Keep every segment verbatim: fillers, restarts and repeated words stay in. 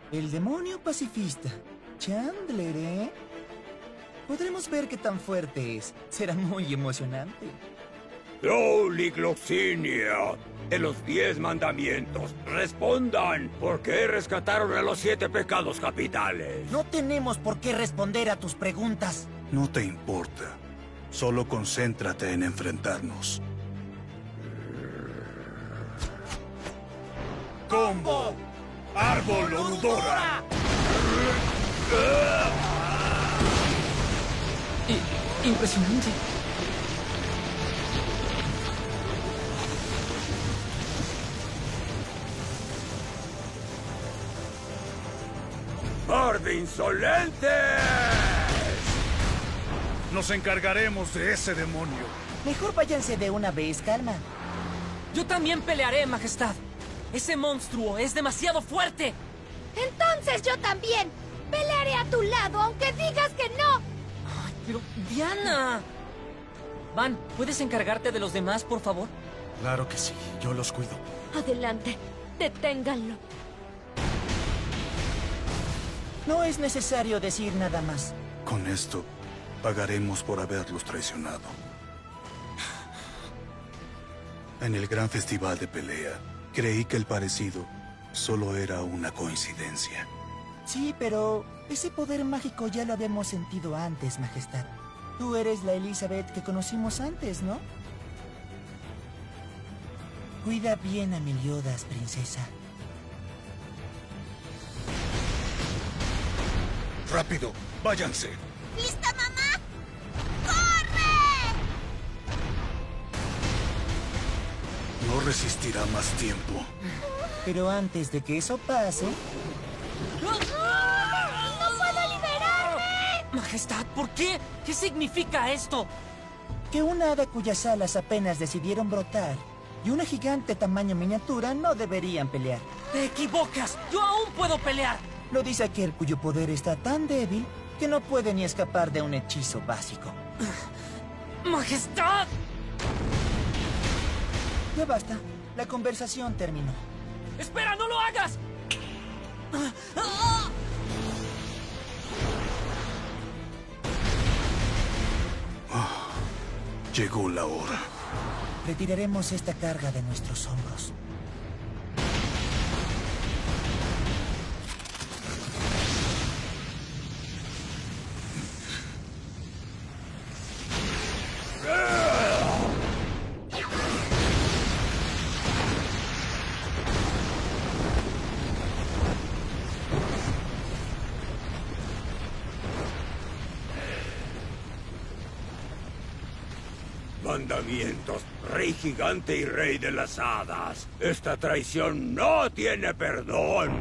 El demonio pacifista. Chandler, ¿eh? Podremos ver qué tan fuerte es. Será muy emocionante. Holy Gloxinia, de los diez mandamientos, respondan. ¿Por qué rescataron a los siete pecados capitales? No tenemos por qué responder a tus preguntas. No te importa. Solo concéntrate en enfrentarnos. ¡Combo! ¡Árbol Orudora! Impresionante. ¡Par de insolentes! Nos encargaremos de ese demonio. Mejor váyanse de una vez, calma. Yo también pelearé, Majestad. Ese monstruo es demasiado fuerte. Entonces yo también. Pelearé a tu lado, aunque digas que no. Ay, pero, Diana. Van, ¿puedes encargarte de los demás, por favor? Claro que sí, yo los cuido. Adelante, deténganlo. No es necesario decir nada más. Con esto, pagaremos por haberlos traicionado. En el gran festival de pelea, creí que el parecido solo era una coincidencia. Sí, pero ese poder mágico ya lo habíamos sentido antes, Majestad. Tú eres la Elizabeth que conocimos antes, ¿no? Cuida bien a Meliodas, princesa. ¡Rápido! ¡Váyanse! ¿Lista, mamá? ¡Corre! No resistirá más tiempo. Pero antes de que eso pase... ¡No puedo liberarme! Majestad, ¿por qué? ¿Qué significa esto? Que una hada cuyas alas apenas decidieron brotar y una gigante tamaño miniatura no deberían pelear. ¡Te equivocas! ¡Yo aún puedo pelear! Lo dice aquel cuyo poder está tan débil que no puede ni escapar de un hechizo básico. ¡Majestad! Ya basta. La conversación terminó. ¡Espera, no lo hagas! Llegó la hora. Retiraremos esta carga de nuestros hombros. Mandamientos, rey gigante y rey de las hadas. Esta traición no tiene perdón.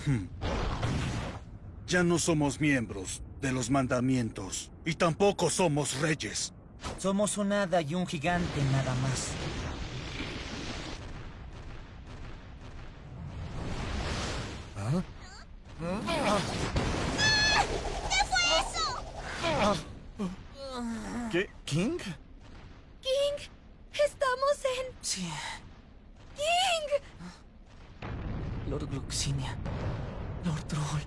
Ya no somos miembros de los mandamientos y tampoco somos reyes. Somos un hada y un gigante nada más. ¿Qué fue eso? ¿Qué? ¿King? King, estamos en... Sí. King. Lord Gloxinia. Lord Troll.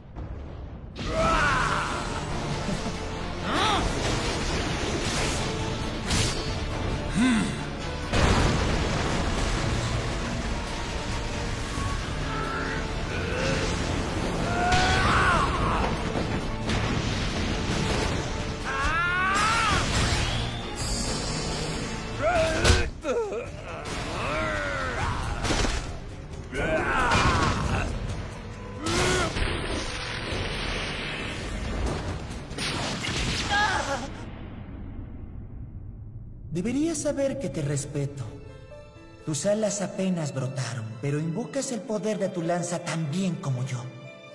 Deberías saber que te respeto. Tus alas apenas brotaron, pero invocas el poder de tu lanza tan bien como yo.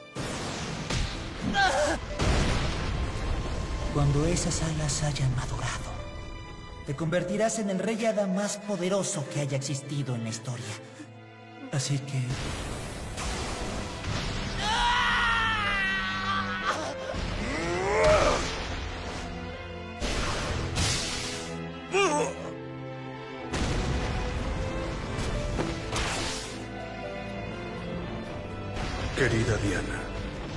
Cuando esas alas hayan madurado, te convertirás en el rey hada más poderoso que haya existido en la historia. Así que... Querida Diana,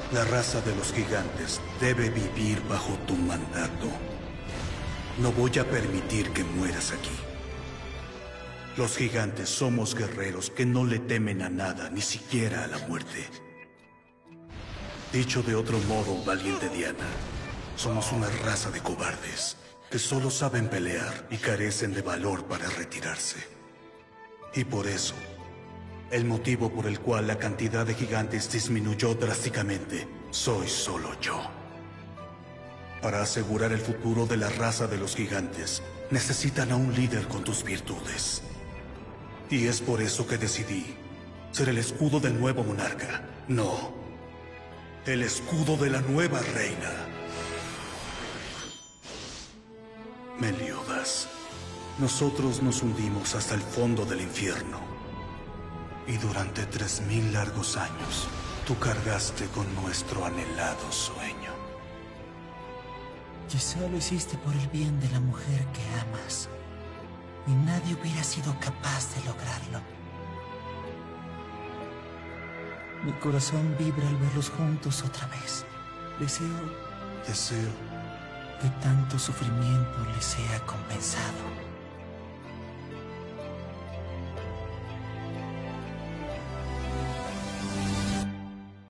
La raza de los gigantes debe vivir bajo tu mandato. No voy a permitir que mueras aquí. Los gigantes somos guerreros que no le temen a nada, ni siquiera a la muerte. Dicho de otro modo, valiente Diana, somos una raza de cobardes que solo saben pelear y carecen de valor para retirarse. Y por eso, el motivo por el cual la cantidad de gigantes disminuyó drásticamente, soy solo yo. Para asegurar el futuro de la raza de los gigantes, necesitan a un líder con tus virtudes. Y es por eso que decidí ser el escudo del nuevo monarca. No, el escudo de la nueva reina. Meliodas, nosotros nos hundimos hasta el fondo del infierno. Y durante tres mil largos años, tú cargaste con nuestro anhelado sueño. Quizá lo hiciste por el bien de la mujer que amas. Y nadie hubiera sido capaz de lograrlo. Mi corazón vibra al verlos juntos otra vez. Deseo Deseo que tanto sufrimiento les sea compensado.